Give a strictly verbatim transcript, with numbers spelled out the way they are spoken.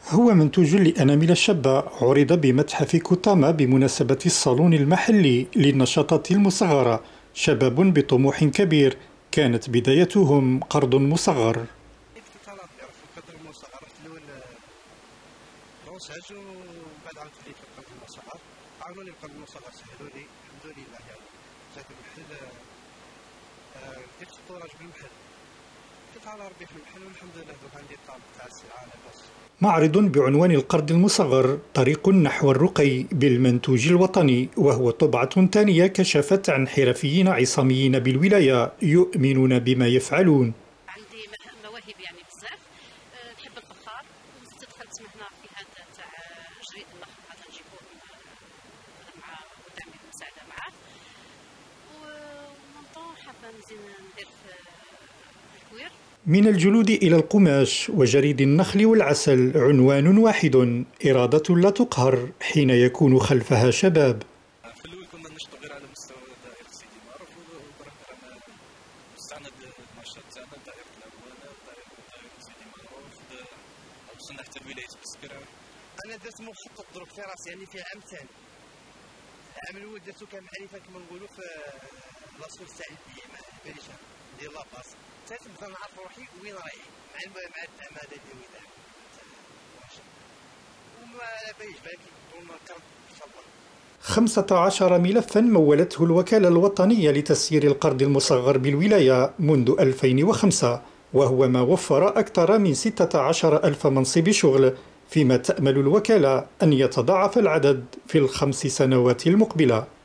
هو منتوج لأنامل الشابة عرض بمتحف كوتاما بمناسبة الصالون المحلي للنشاطات المصغرة. شباب بطموح كبير كانت بدايتهم قرض مصغر. معرض بعنوان القرض المصغر طريق نحو الرقي بالمنتوج الوطني، وهو طبعة ثانية كشفت عن حرفيين عصاميين بالولاية يؤمنون بما يفعلون. عندي مواهب يعني بزاف، نحب الفخار واستدخلت مهنة في هذا تاع جريد النخل، هذا نجيبوه مع ودعم المساعدة معاه، ومنطون حابة نزيد ندير في الكوير. من الجلود إلى القماش وجريد النخل والعسل عنوان واحد، إرادة لا تقهر حين يكون خلفها شباب. في الأول كنا نشتغل غير على مستوى دائرة سيدي معروف، وبرك رانا مستعند النشاط تاعنا دائرة الألوان، دائرة سيدي معروف، وصلنا حتى لولاية بسكرة. أنا درت مخطط دروك في راسي، يعني في عام ثاني. العام الأول درتو كمعرفة كما نقولوا في لاصول تاع البريشان ديال لاباس. ثالث بدا نعرف روحي وين رايح مع مع الدعم هذا ديال ودعم وما على باليش بالك طولنا الكرب ان شاء الله. خمسة عشر ملفا مولته الوكالة الوطنية لتسيير القرض المصغر بالولاية منذ ألفين وخمسة، وهو ما وفر أكثر من ستة عشر ألف منصب شغل، فيما تأمل الوكالة أن يتضاعف العدد في الخمس سنوات المقبلة.